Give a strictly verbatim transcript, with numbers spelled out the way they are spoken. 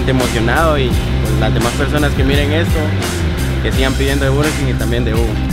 bastante emocionado y pues, las demás personas que miren esto, que sigan pidiendo de Burger King y también de Hugo.